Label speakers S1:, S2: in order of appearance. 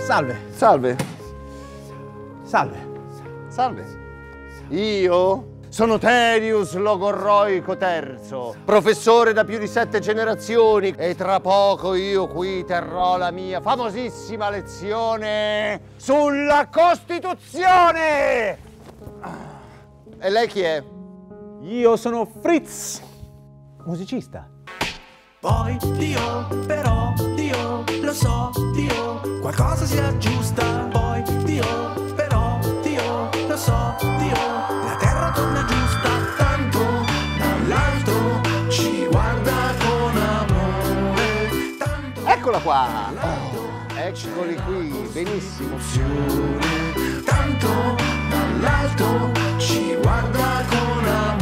S1: Salve.
S2: Salve.
S1: Salve.
S2: Salve. Io sono Terius Logorroico III, professore da più di 7 generazioni e tra poco io qui terrò la mia famosissima lezione sulla Costituzione! E lei chi è?
S1: Io sono Fritz, musicista.
S3: Poi Dio, però Dio, lo so Dio, qualcosa si aggiusta. Poi Dio, però Dio, lo so Dio, la terra torna giusta. Tanto dall'alto ci guarda con amore. Tanto
S2: Eccola qua! Eccoli qui, benissimo.
S3: tanto dall'alto ci guarda con amore.